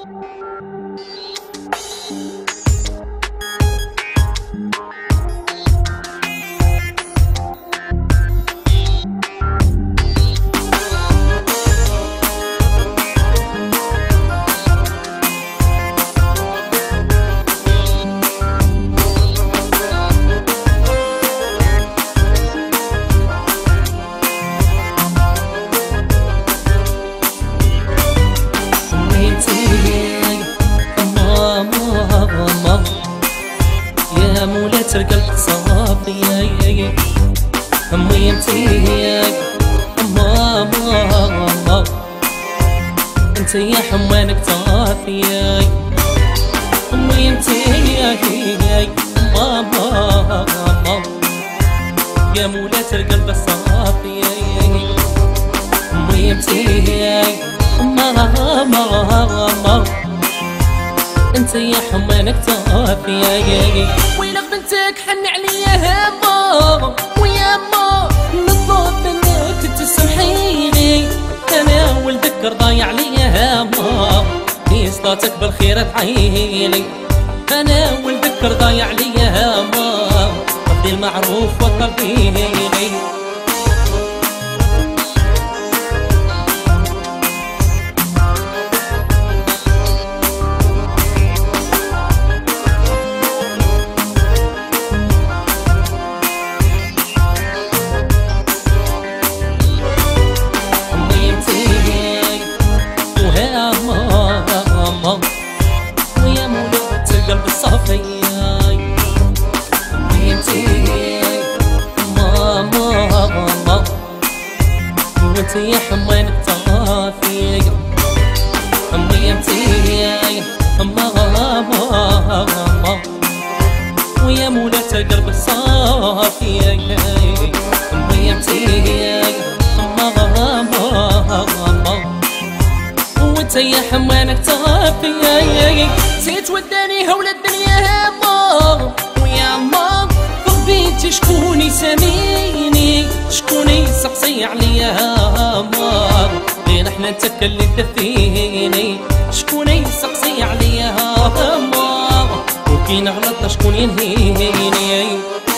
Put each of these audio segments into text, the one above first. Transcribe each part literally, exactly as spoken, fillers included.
القلب صافي ميمتي ماما انت يا حمانك طافي ميمتي ماما يا مولاة القلب الصافي ميمتي ماما انت يا حمانك طافي ويلك بنتك حن عليا هاما ويا ما نطلب منك تسمحيني انا ولدك ضايع ليا هاما في صلاتك بالخير تعيني انا ولدك ضايع ليا هاما رفضي المعروف وطلبيني انت يا حمانك طافي ميمتي ماما ويا مولاة القلب الصافي ميمتي ماما وانت يا حمانك طافي زيت وداني هول الدنيا هاما ويا ما بغبيتي شكون يساميني شكون يسقسي عليا هاما غير احنا انت اللي تدفيني شكون يسقسي عليا هاما وكي نغلط شكون ينهيني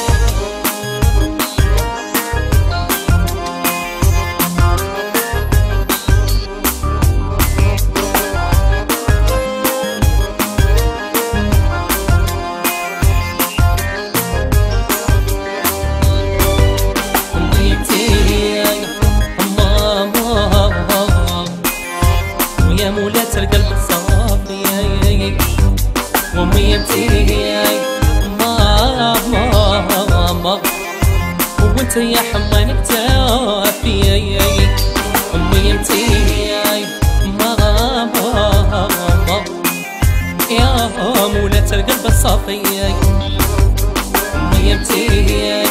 يا مولاة القلب الصافي وميمتي ماما وانت يا حمانك تافي ميمتي ماما يا مولاة القلب الصافي ميمتي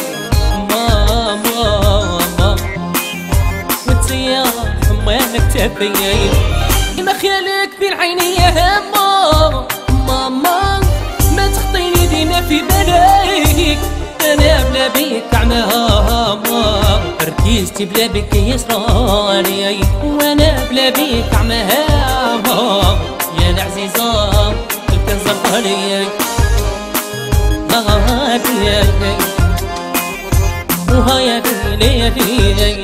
ماما وانت يا حمانك تافي ما خيالك في العيني يا هاما ماما ما تخطيني ديما في بالك انا بلا بيك عماها ركيزتي بلا بيك يسراني وانا بلا بيك عماها يا العزيزة الكنزة غالية غالية وهاي ليلي